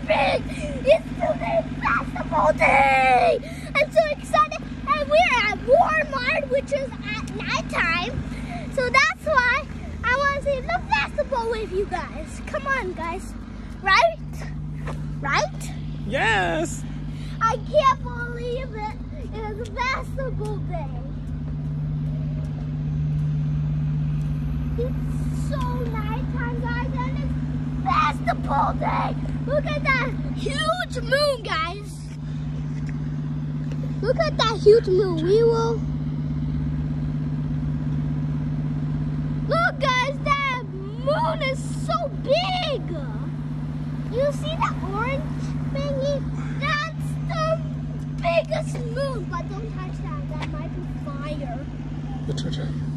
big! It's today's basketball day! I'm so excited, and we're at Walmart, which is at nighttime. So that's why I want to see the basketball with you guys. Come on, guys. Right? Right? Yes! I can't believe it. It is basketball day. It's so nighttime, guys, and it's basketball day. Look at that huge moon, guys. Look at that huge moon. Look, guys, that moon is so big. You see that orange thingy? That's the biggest moon, but don't touch that. That might be fire. Touch it.